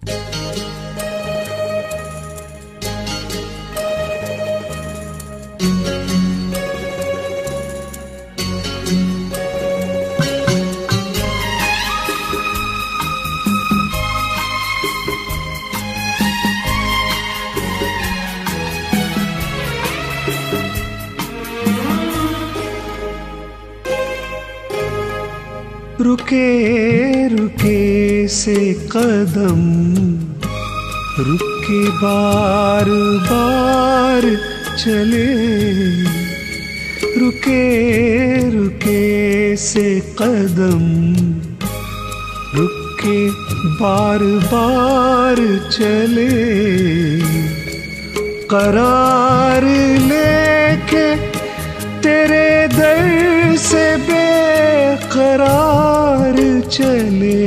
रुके रुके से कदम रुके बार बार चले, रुके रुके से कदम रुके बार बार चले, करार लेके तेरे दर से बेकरार चले।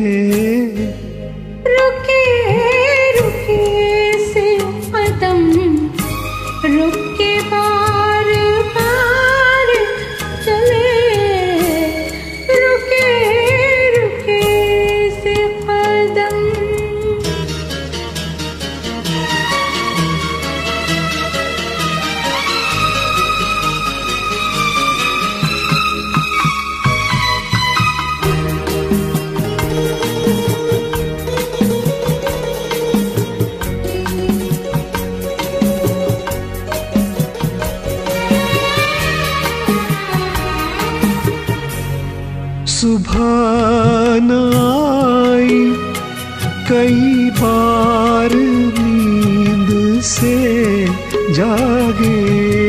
रुके रुके से कदम रुके बार बार चले, रुके रुके से कदम। सुबह न आई कई बार नींद से जागे,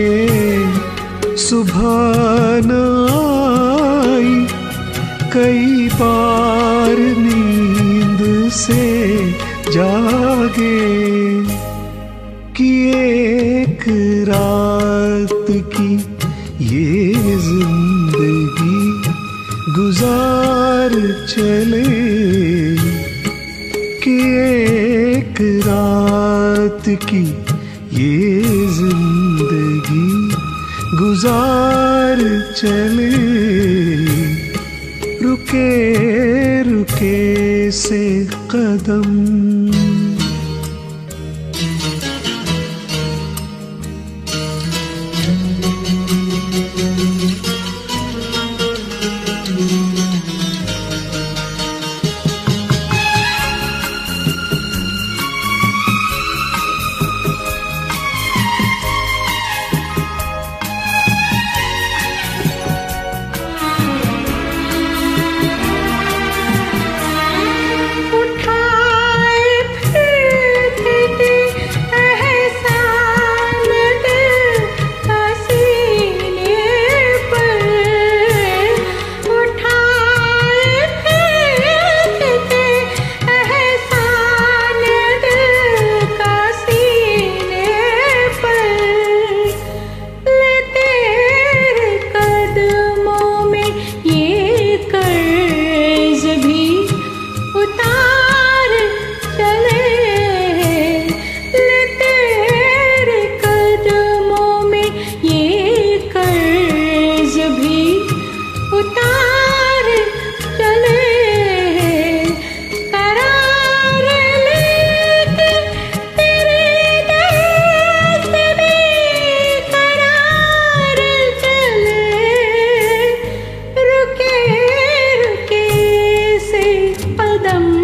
सुबह न आई कई बार नींद से जागे, कि एक रात की ये जिंदगी गुजार चले, कि एक रात की ये जिंदगी गुजार चले। रुके रुके से कदम। कदम